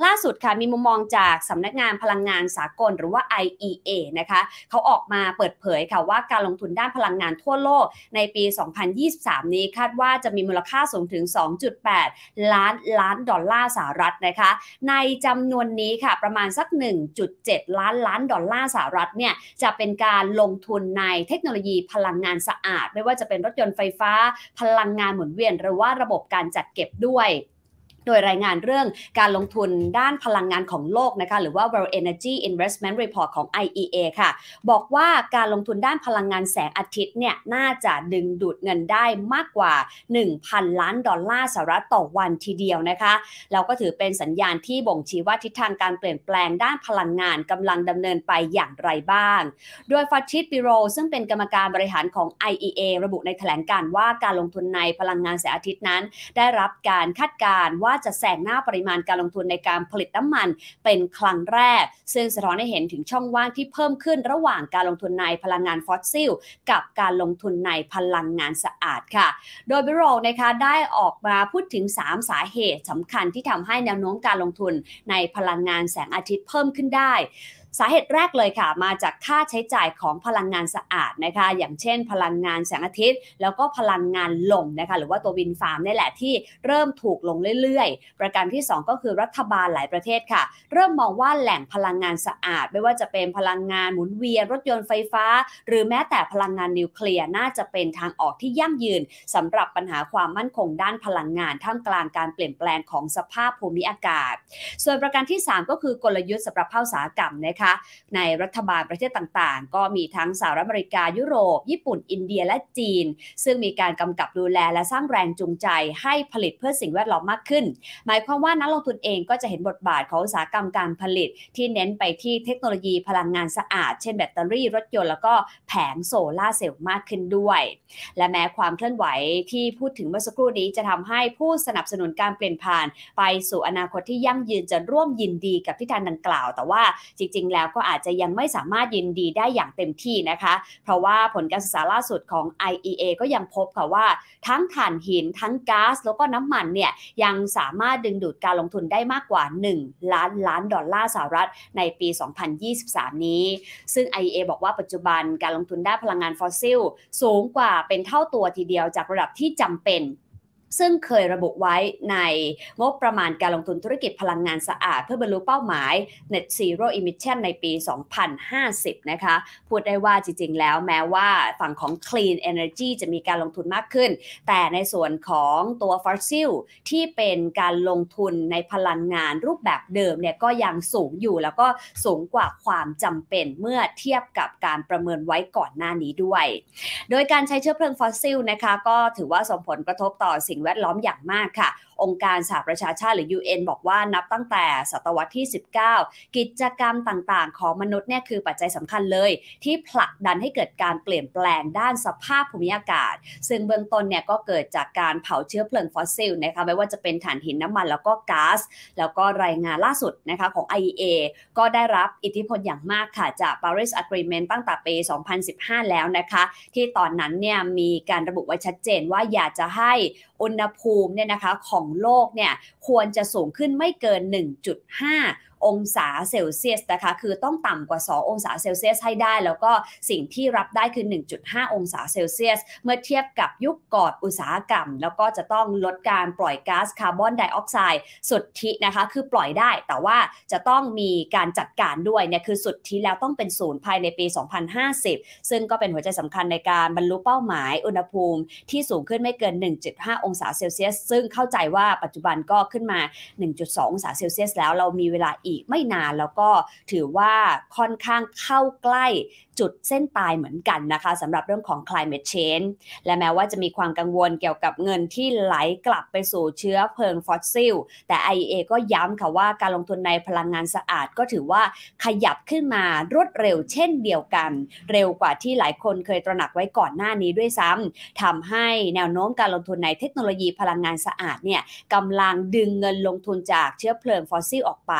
ล่าสุดค่ะมีมุมมองจากสำนักงานพลังงานสากลหรือว่า IEA นะคะเขาออกมาเปิดเผยค่ะว่าการลงทุนด้านพลังงานทั่วโลกในปี 2023 นี้คาดว่าจะมีมูลค่าสูงถึง 2.8 ล้านดอลลาร์สหรัฐนะคะในจำนวนนี้ค่ะประมาณสัก 1.7 ล้านดอลลาร์สหรัฐเนี่ยจะเป็นการลงทุนในเทคโนโลยีพลังงานสะอาดไม่ว่าจะเป็นรถยนต์ไฟฟ้าพลังงานหมุนเวียนหรือว่าระบบการจัดเก็บด้วยโดยรายงานเรื่องการลงทุนด้านพลังงานของโลกนะคะหรือว่า World Energy Investment Report ของ IEA ค่ะบอกว่าการลงทุนด้านพลังงานแสงอาทิตย์เนี่ยน่าจะดึงดูดเงินได้มากกว่า 1,000 ล้านดอลลาร์สหรัฐต่อวันทีเดียวนะคะแล้วก็ถือเป็นสัญญาณที่บ่งชี้ว่าทิศทางการเปลี่ยนแปลงด้านพลังงานกำลังดำเนินไปอย่างไรบ้างโดยฟาชิดปิโรซึ่งเป็นกรรมการบริหารของ IEA ระบุในแถลงการว่าการลงทุนในพลังงานแสงอาทิตย์นั้นได้รับการคาดการณ์ว่าจะแซงหน้าปริมาณการลงทุนในการผลิตน้ำมันเป็นครั้งแรกซึ่งสะท้อนให้เห็นถึงช่องว่างที่เพิ่มขึ้นระหว่างการลงทุนในพลังงานฟอสซิลกับการลงทุนในพลังงานสะอาดค่ะโดยบิโรนะคะได้ออกมาพูดถึง3สาเหตุสำคัญที่ทำให้แนวโน้มการลงทุนในพลังงานแสงอาทิตย์เพิ่มขึ้นได้สาเหตุแรกเลยค่ะมาจากค่าใช้จ่ายของพลังงานสะอาดนะคะอย่างเช่นพลังงานแสงอาทิตย์แล้วก็พลังงานลมนะคะหรือว่าตัววินฟาร์มนี่แหละที่เริ่มถูกลงเรื่อยๆประการที่2ก็คือรัฐบาลหลายประเทศค่ะเริ่มมองว่าแหล่งพลังงานสะอาดไม่ว่าจะเป็นพลังงานหมุนเวียนรถยนต์ไฟฟ้าหรือแม้แต่พลังงานนิวเคลียร์น่าจะเป็นทางออกที่ยั่งยืนสำหรับปัญหาความมั่นคงด้านพลังงานท่ามกลางการเปลี่ยนแปลงของสภาพภูมิอากาศส่วนประการที่3ก็คือกลยุทธ์สำหรับภาคอุตสาหกรรมนะคะในรัฐบาลประเทศต่างๆก็มีทั้งสหรัฐอเมริกายุโรปญี่ปุ่นอินเดียและจีนซึ่งมีการกำกับดูแลและสร้างแรงจูงใจให้ผลิตเพื่อสิ่งแวดล้อมมากขึ้นหมายความว่านักลงทุนเองก็จะเห็นบทบาทของอุตสาหกรรมการผลิตที่เน้นไปที่เทคโนโลยีพลังงานสะอาดเช่นแบตเตอรี่รถยนต์แล้วก็แผงโซลาร์เซลล์มากขึ้นด้วยและแม้ความเคลื่อนไหวที่พูดถึงเมื่อสักครู่นี้จะทำให้ผู้สนับสนุนการเปลี่ยนผ่านไปสู่อนาคตที่ยั่งยืนจะร่วมยินดีกับทิศทางดังกล่าวแต่ว่าจริงๆแล้วก็อาจจะยังไม่สามารถยินดีได้อย่างเต็มที่นะคะเพราะว่าผลการศึกษาล่าสุดของ IEA ก็ยังพบค่ะว่าทั้งถ่านหินทั้งก๊าซแล้วก็น้ำมันเนี่ยยังสามารถดึงดูดการลงทุนได้มากกว่า1 ล้านดอลลาร์สหรัฐในปี 2023 นี้ซึ่ง IEA บอกว่าปัจจุบันการลงทุนด้านพลังงานฟอสซิลสูงกว่าเป็นเท่าตัวทีเดียวจากระดับที่จำเป็นซึ่งเคยระบุไว้ในงบประมาณการลงทุนธุรกิจพลังงานสะอาดเพื่อบรรลุเป้าหมาย Net Zero Emission ในปี 2050 นะคะพูดได้ว่าจริงๆแล้วแม้ว่าฝั่งของ Clean Energy จะมีการลงทุนมากขึ้นแต่ในส่วนของตัว Fossil ที่เป็นการลงทุนในพลังงานรูปแบบเดิมเนี่ยก็ยังสูงอยู่แล้วก็สูงกว่าความจำเป็นเมื่อเทียบกับการประเมินไว้ก่อนหน้านี้ด้วยโดยการใช้เชื้อเพลิงฟอสซิลนะคะก็ถือว่าส่งผลกระทบต่อสิ่งแวดล้อมอย่างมากค่ะองค์การสหประชาชาติหรือ UN บอกว่านับตั้งแต่ศตวรรษที่ 19 กิจกรรมต่างๆของมนุษย์เนี่ยคือปัจจัยสำคัญเลยที่ผลักดันให้เกิดการเปลี่ยนแปลงด้านสภาพภูมิอากาศซึ่งเบื้องต้นเนี่ยก็เกิดจากการเผาเชื้อเพลิงฟอสซิลนะคะไม่ว่าจะเป็นถ่านหินน้ำมันแล้วก็ก๊าซแล้วก็รายงานล่าสุดนะคะของ IEA ก็ได้รับอิทธิพลอย่างมากค่ะจาก Paris Agreement ตั้งแต่ปี 2015 แล้วนะคะที่ตอนนั้นเนี่ยมีการระบุไว้ชัดเจนว่าอยากจะให้อุณหภูมิเนี่ยนะคะของโลกเนี่ยควรจะสูงขึ้นไม่เกิน 1.5 องศาเซลเซียสนะคะคือต้องต่ำกว่า2องศาเซลเซียสให้ได้แล้วก็สิ่งที่รับได้คือ 1.5 องศาเซลเซียสเมื่อเทียบกับยุคก่อนอุตสาหกรรมแล้วก็จะต้องลดการปล่อยก๊าซคาร์บอนไดออกไซด์สุทธินะคะคือปล่อยได้แต่ว่าจะต้องมีการจัดการด้วยเนี่ยคือสุทธิแล้วต้องเป็นศูนย์ภายในปี 2050 ซึ่งก็เป็นหัวใจสำคัญในการบรรลุเป้าหมายอุณหภูมิที่สูงขึ้นไม่เกิน 1.5 องศาเซลเซียสซึ่งเข้าใจว่าปัจจุบันก็ขึ้นมา 1.2 องศาเซลเซียสแล้วเรามีเวลาอีกไม่นานแล้วก็ถือว่าค่อนข้างเข้าใกล้จุดเส้นตายเหมือนกันนะคะสำหรับเรื่องของ climate change และแม้ว่าจะมีความกังวลเกี่ยวกับเงินที่ไหลกลับไปสู่เชื้อเพลิงฟอสซิลแต่ IEA ก็ย้ำค่ะว่าการลงทุนในพลังงานสะอาดก็ถือว่าขยับขึ้นมารวดเร็วเช่นเดียวกันเร็วกว่าที่หลายคนเคยตระหนักไว้ก่อนหน้านี้ด้วยซ้ำทำให้แนวโน้มการลงทุนในเทคโนโลยีพลังงานสะอาดเนี่ยกำลังดึงเงินลงทุนจากเชื้อเพลิงฟอสซิลออกไป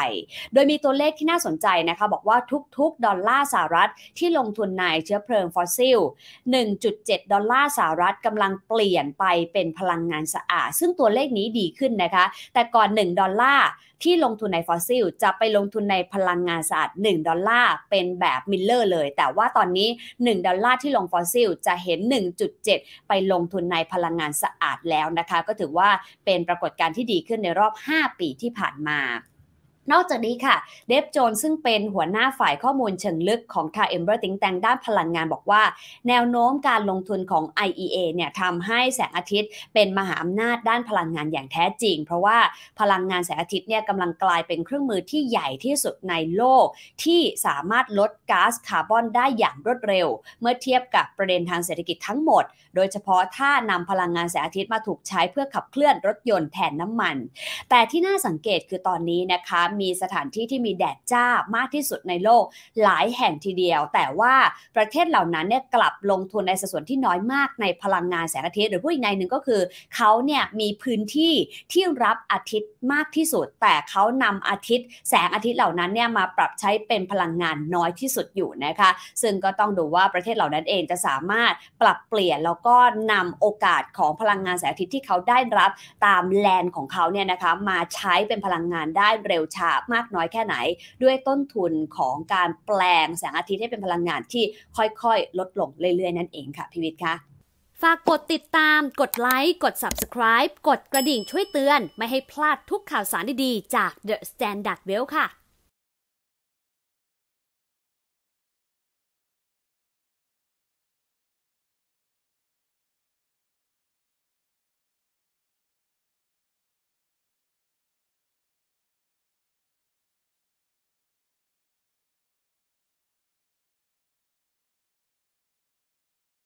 โดยมีตัวเลขที่น่าสนใจนะคะบอกว่าทุกๆดอลลาร์สหรัฐที่ลงทุนในเชื้อเพลิงฟอสซิล 1.7 ดอลลาร์สหรัฐกำลังเปลี่ยนไปเป็นพลังงานสะอาดซึ่งตัวเลขนี้ดีขึ้นนะคะแต่ก่อน1ดอลลาร์ที่ลงทุนในฟอสซิลจะไปลงทุนในพลังงานสะอาด1ดอลลาร์เป็นแบบมิลเลอร์เลยแต่ว่าตอนนี้1ดอลลาร์ที่ลงฟอสซิลจะเห็น 1.7 ไปลงทุนในพลังงานสะอาดแล้วนะคะก็ถือว่าเป็นปรากฏการณ์ที่ดีขึ้นในรอบ5ปีที่ผ่านมานอกจากนี้ค่ะเดฟโจนซึ่งเป็นหัวหน้าฝ่ายข้อมูลเชิงลึกของทางเอมเบอร์ติงแตงด้านพลังงานบอกว่าแนวโน้มการลงทุนของ IEA เนี่ยทำให้แสงอาทิตย์เป็นมหาอำนาจด้านพลังงานอย่างแท้จริงเพราะว่าพลังงานแสงอาทิตย์เนี่ยกำลังกลายเป็นเครื่องมือที่ใหญ่ที่สุดในโลกที่สามารถลดก๊าซคาร์บอนได้อย่างรวดเร็วเมื่อเทียบกับประเด็นทางเศรษฐกิจทั้งหมดโดยเฉพาะถ้านำพลังงานแสงอาทิตย์มาถูกใช้เพื่อขับเคลื่อนรถยนต์แทนน้ำมันแต่ที่น่าสังเกตคือตอนนี้นะคะมีสถานที่ที่มีแดดจ้ามากที่สุดในโลกหลายแห่งทีเดียวแต่ว่าประเทศเหล่านั้นเนี่ยกลับลงทุนในสัดส่วนที่น้อยมากในพลังงานแสงอาทิตย์หรือพูดอีกในหนึ่งก็คือเขาเนี่ยมีพื้นที่ที่รับอาทิตย์มากที่สุดแต่เขานำแสงอาทิตย์เหล่านั้นเนี่ยมาปรับใช้เป็นพลังงานน้อยที่สุดอยู่นะคะซึ่งก็ต้องดูว่าประเทศเหล่านั้นเองจะสามารถปรับเปลี่ยนแล้วก็นำโอกาสของพลังงานแสงอาทิตย์ที่เขาได้รับตามแลนด์ของเขาเนี่ยนะคะมาใช้เป็นพลังงานได้เร็วช้ามากน้อยแค่ไหนด้วยต้นทุนของการแปลงแสงอาทิตย์ให้เป็นพลังงานที่ค่อยๆลดลงเรื่อยๆนั่นเองค่ะพี่วิทย์คะฝากกดติดตามกดไลค์กด Subscribe กดกระดิ่งช่วยเตือนไม่ให้พลาดทุกข่าวสารดีๆจาก The Standard Well ค่ะ